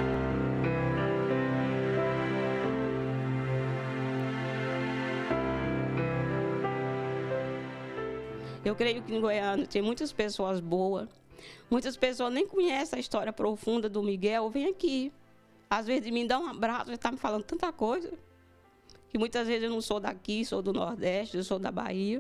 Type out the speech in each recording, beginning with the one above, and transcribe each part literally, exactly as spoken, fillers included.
Eu creio que em Goiânia tem muitas pessoas boas, muitas pessoas nem conhecem a história profunda do Miguel, vem aqui. Às vezes me dá um abraço, já está me falando tanta coisa, que muitas vezes eu não sou daqui, sou do Nordeste, eu sou da Bahia.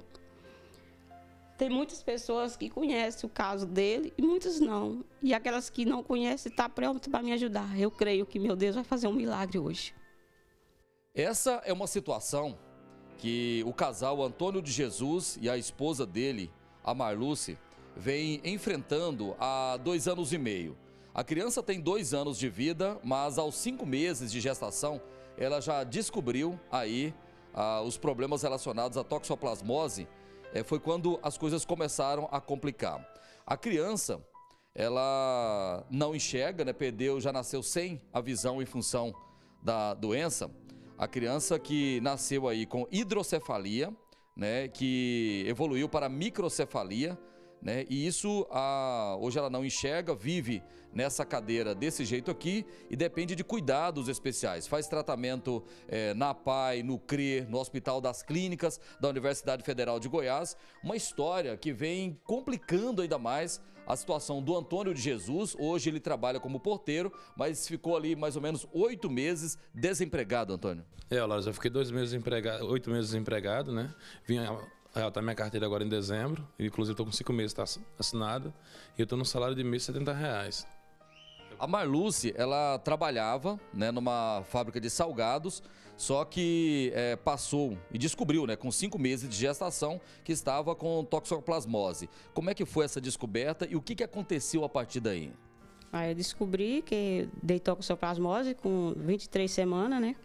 Tem muitas pessoas que conhecem o caso dele e muitas não. E aquelas que não conhecem estão prontas para me ajudar. Eu creio que meu Deus vai fazer um milagre hoje. Essa é uma situação que o casal Antônio de Jesus e a esposa dele, a Marluce, vem enfrentando há dois anos e meio. A criança tem dois anos de vida, mas aos cinco meses de gestação, ela já descobriu aí ah, os problemas relacionados à toxoplasmose. É, foi quando as coisas começaram a complicar. A criança, ela não enxerga, né, perdeu, já nasceu sem a visão em função da doença. A criança que nasceu aí com hidrocefalia, né, que evoluiu para microcefalia, né, e isso a, hoje ela não enxerga, vive nessa cadeira desse jeito aqui e depende de cuidados especiais. Faz tratamento é, na P A I, no C R E, no Hospital das Clínicas da Universidade Federal de Goiás. Uma história que vem complicando ainda mais a situação do Antônio de Jesus. Hoje ele trabalha como porteiro, mas ficou ali mais ou menos oito meses desempregado, Antônio. É, Laura, eu fiquei dois meses empregado, oito meses desempregado, né? Vim tá minha carteira agora em dezembro, inclusive estou com cinco meses tá assinada, e eu estou no salário de mil e setenta reais. A Marluce, ela trabalhava, né, numa fábrica de salgados, só que é, passou e descobriu, né, com cinco meses de gestação, que estava com toxoplasmose. Como é que foi essa descoberta e o que, que aconteceu a partir daí? Aí eu descobri que dei toxoplasmose com vinte e três semanas, né?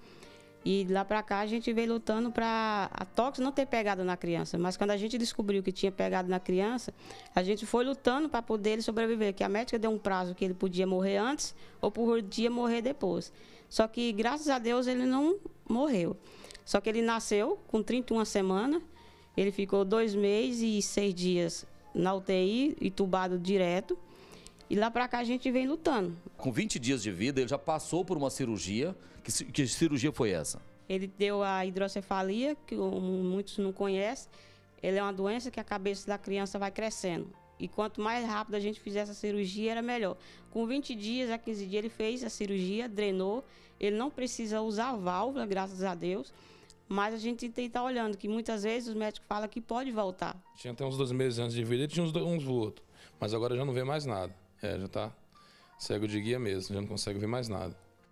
E lá pra cá a gente veio lutando para a tox não ter pegado na criança. Mas quando a gente descobriu que tinha pegado na criança, a gente foi lutando para poder ele sobreviver. Que a médica deu um prazo que ele podia morrer antes ou podia morrer depois. Só que, graças a Deus, ele não morreu. Só que ele nasceu com trinta e uma semanas. Ele ficou dois meses e seis dias na U T I, entubado direto. E lá pra cá a gente vem lutando. Com vinte dias de vida, ele já passou por uma cirurgia. Que, que cirurgia foi essa? Ele deu a hidrocefalia, que muitos não conhecem. Ele é uma doença que a cabeça da criança vai crescendo. E quanto mais rápido a gente fizer essa cirurgia, era melhor. Com vinte dias a quinze dias ele fez a cirurgia, drenou. Ele não precisa usar válvula, graças a Deus. Mas a gente tem que estar olhando, que muitas vezes os médicos falam que pode voltar. Tinha até uns dois meses antes de vida, ele tinha uns, uns votos. Mas agora já não vê mais nada. É, já tá cego de guia mesmo, já não consegue ver mais nada.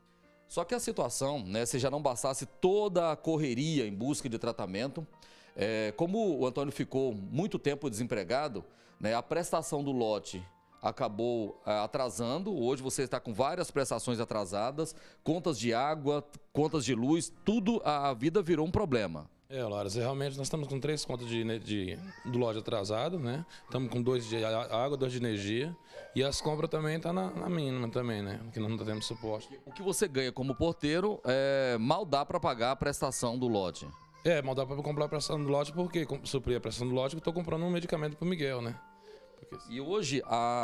Só que a situação, né, se já não bastasse toda a correria em busca de tratamento, é, como o Antônio ficou muito tempo desempregado, né, a prestação do lote acabou é, atrasando. Hoje você está com várias prestações atrasadas, contas de água, contas de luz, tudo, a vida virou um problema. É, Laura, realmente nós estamos com três contas de, de, do lote atrasado, né? Estamos com dois de água, dois de energia. E as compras também estão tá na, na mínima também, né? Porque nós não temos suporte. O que você ganha como porteiro, é, mal dá para pagar a prestação do lote? É, mal dá para comprar a prestação do lote, porque suprir a prestação do lote, eu estou comprando um medicamento para o Miguel, né? Porque... E hoje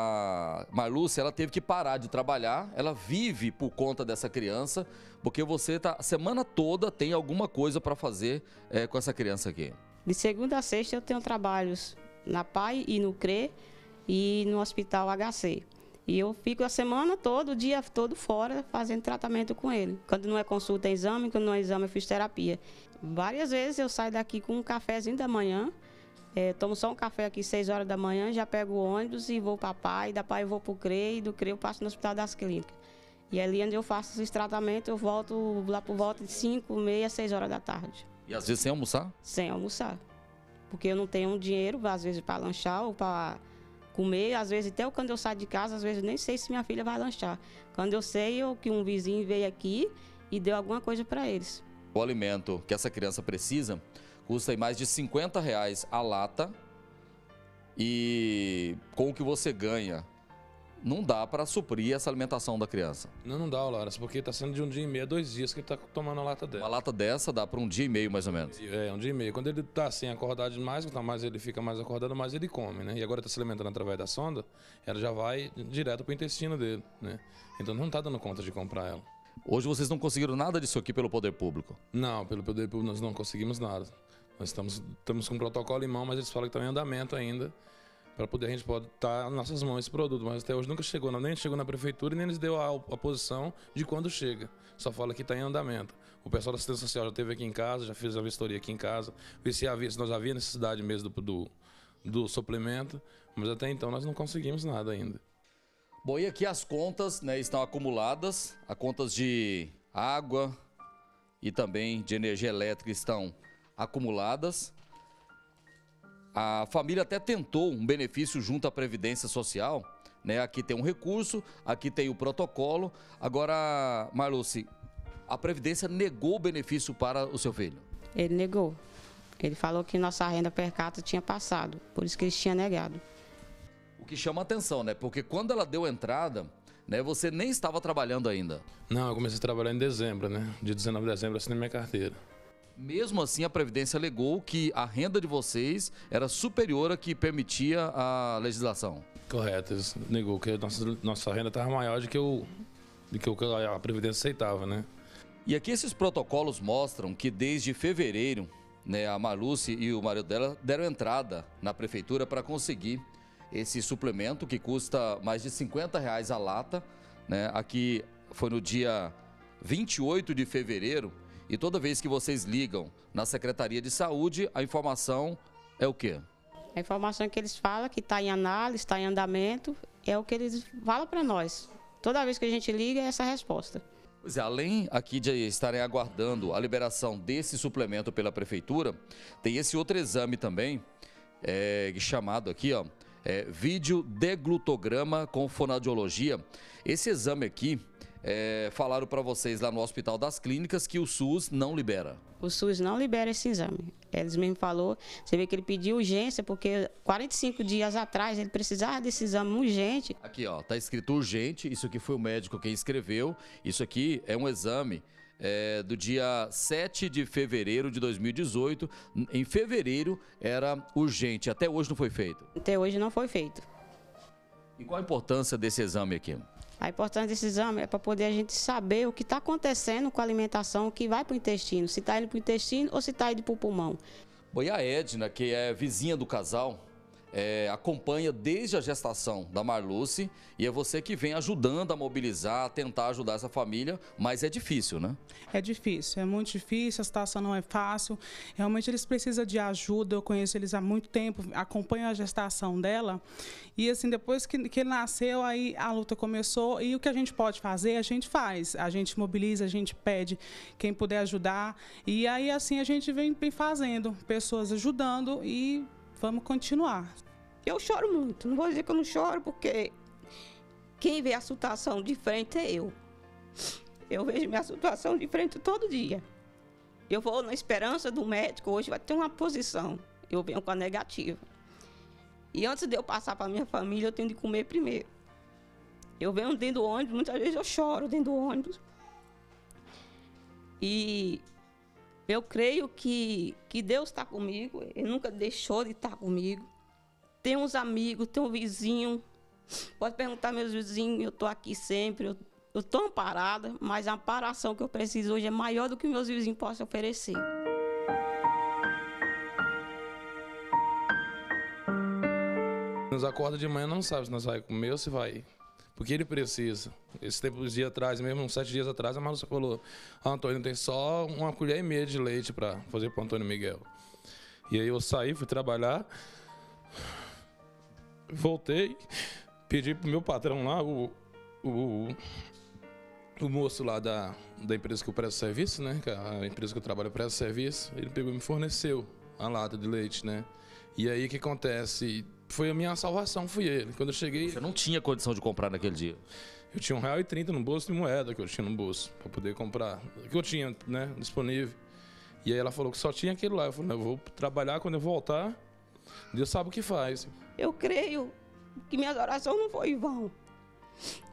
a Marluce, ela teve que parar de trabalhar, ela vive por conta dessa criança, porque você tá a semana toda tem alguma coisa para fazer é, com essa criança aqui. De segunda a sexta eu tenho trabalhos na P A I e no C R E e no Hospital H C. E eu fico a semana toda, o dia todo fora, fazendo tratamento com ele. Quando não é consulta, é exame, quando não é exame, é fisioterapia. Várias vezes eu saio daqui com um cafezinho da manhã. É, tomo só um café aqui seis horas da manhã, já pego o ônibus e vou para a P A I, da P A I eu vou para o C R E e do C R E eu passo no Hospital das Clínicas. E ali onde eu faço esses tratamentos, eu volto lá por volta de cinco, meia, seis horas da tarde. E às vezes sem almoçar? Sem almoçar. Porque eu não tenho dinheiro, às vezes, para lanchar ou para comer. Às vezes, até quando eu saio de casa, às vezes eu nem sei se minha filha vai lanchar. Quando eu sei eu, que um vizinho veio aqui e deu alguma coisa para eles. O alimento que essa criança precisa custa mais de cinquenta reais a lata, e com o que você ganha não dá para suprir essa alimentação da criança. Não, não dá, Laras, porque está sendo de um dia e meio a dois dias que ele está tomando a lata dela. Uma lata dessa dá para um dia e meio, mais ou menos. É, um dia e meio. Quando ele está assim, acordado demais, quanto mais ele fica mais acordado, mais ele come, né? E agora está se alimentando através da sonda, ela já vai direto para o intestino dele, né? Então não está dando conta de comprar ela. Hoje vocês não conseguiram nada disso aqui pelo poder público? Não, pelo poder público nós não conseguimos nada. Nós estamos, estamos com um protocolo em mão, mas eles falam que está em andamento ainda, para poder a gente pode estar nas nossas mãos esse produto. Mas até hoje nunca chegou, nem chegou na prefeitura e nem eles deu a, a posição de quando chega. Só fala que está em andamento. O pessoal da assistência social já esteve aqui em casa, já fez a vistoria aqui em casa, ver se, havia, se nós havia necessidade mesmo do, do, do suplemento, mas até então nós não conseguimos nada ainda. Bom, e aqui as contas, né, estão acumuladas, as contas de água e também de energia elétrica estão acumuladas. A família até tentou um benefício junto à Previdência Social, né? Aqui tem um recurso, aqui tem o protocolo. Agora, Marluce, a Previdência negou o benefício para o seu filho? Ele negou. Ele falou que nossa renda per capita tinha passado, por isso que ele tinha negado. O que chama atenção, né? Porque quando ela deu entrada, né, você nem estava trabalhando ainda. Não, eu comecei a trabalhar em dezembro, né? Dia dezenove de dezembro eu assinei minha carteira. Mesmo assim, a Previdência alegou que a renda de vocês era superior à que permitia a legislação. Correto, eles negou que a nossa, nossa renda estava maior do que, o, do que o que a Previdência aceitava, né? E aqui esses protocolos mostram que desde fevereiro, né, a Marluce e o marido dela deram entrada na prefeitura para conseguir esse suplemento que custa mais de cinquenta reais a lata, né? Aqui foi no dia vinte e oito de fevereiro. E toda vez que vocês ligam na Secretaria de Saúde, a informação é o quê? A informação que eles falam que está em análise, está em andamento, é o que eles falam para nós. Toda vez que a gente liga, é essa a resposta. Pois é, além aqui de estarem aguardando a liberação desse suplemento pela Prefeitura, tem esse outro exame também, é, chamado aqui, ó, é, vídeo deglutograma com fonoaudiologia. Esse exame aqui, É, falaram para vocês lá no Hospital das Clínicas que o SUS não libera. O SUS não libera esse exame. Eles mesmo falou, você vê que ele pediu urgência, porque quarenta e cinco dias atrás ele precisava desse exame urgente. Aqui, ó, tá escrito urgente, isso aqui foi o médico quem escreveu. Isso aqui é um exame é, do dia sete de fevereiro de dois mil e dezoito. Em fevereiro era urgente, até hoje não foi feito. Até hoje não foi feito. E qual a importância desse exame aqui? A importância desse exame é para poder a gente saber o que está acontecendo com a alimentação que vai para o intestino, se está indo para o intestino ou se está indo para o pulmão. Bom, e a Edna, que é vizinha do casal, é, acompanha desde a gestação da Marluce e é você que vem ajudando a mobilizar, a tentar ajudar essa família, mas é difícil, né? É difícil, é muito difícil, a situação não é fácil, realmente eles precisam de ajuda, eu conheço eles há muito tempo, acompanho a gestação dela e assim, depois que, que ele nasceu, aí a luta começou e o que a gente pode fazer, a gente faz, a gente mobiliza, a gente pede quem puder ajudar e aí assim a gente vem, vem fazendo, pessoas ajudando e vamos continuar. Eu choro muito, não vou dizer que eu não choro, porque quem vê a situação de frente é eu. Eu vejo minha situação de frente todo dia. Eu vou na esperança do médico, hoje vai ter uma posição. Eu venho com a negativa. E antes de eu passar para a minha família, eu tenho de comer primeiro. Eu venho dentro do ônibus, muitas vezes eu choro dentro do ônibus. E eu creio que, que Deus está comigo, Ele nunca deixou de estar comigo. Tem uns amigos, tem um vizinho, pode perguntar meus vizinhos, eu estou aqui sempre, eu estou amparada, mas a amparação que eu preciso hoje é maior do que meus vizinhos possam oferecer. Nos acorda de manhã, não sabe se nós vai comer ou se vai. Porque ele precisa. Esse tempo, uns dias atrás, mesmo uns sete dias atrás, a Marluce falou: ah, Antônio, tem só uma colher e meia de leite para fazer para o Antônio Miguel. E aí eu saí, fui trabalhar, voltei, pedi pro meu patrão lá, o, o, o moço lá da, da empresa que eu presto serviço, né? Que a empresa que eu trabalho presta serviço, ele pegou e me forneceu a lata de leite, né? E aí o que acontece? Foi a minha salvação, fui ele. Quando eu cheguei... Você não tinha condição de comprar naquele dia? Eu tinha um real e trinta no bolso de moeda que eu tinha no bolso, para poder comprar. Que eu tinha, né, disponível. E aí ela falou que só tinha aquele lá. Eu falei, eu vou trabalhar, quando eu voltar, Deus sabe o que faz. Eu creio que minha oração não foi em vão.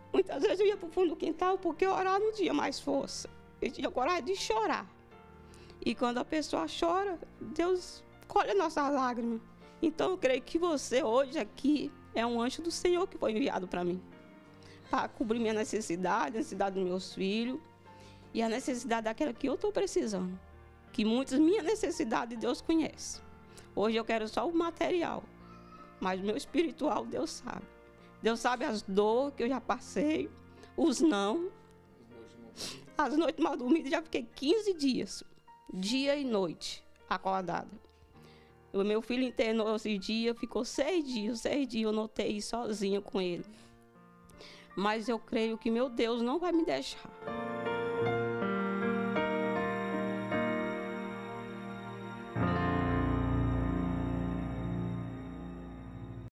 Muitas vezes eu ia para o fundo do quintal porque orar não tinha mais força. Eu tinha coragem de chorar. E quando a pessoa chora, Deus colhe a nossa lágrima. Então eu creio que você hoje aqui é um anjo do Senhor que foi enviado para mim. Para cobrir minha necessidade, a necessidade dos meus filhos e a necessidade daquela que eu estou precisando. Que muitas minhas necessidades Deus conhece. Hoje eu quero só o material, mas o meu espiritual Deus sabe. Deus sabe as dores que eu já passei, os não. As noites mal dormidas, já fiquei quinze dias, dia e noite, acordada. O meu filho internou esse dia, ficou seis dias, seis dias eu notei sozinha com ele. Mas eu creio que meu Deus não vai me deixar.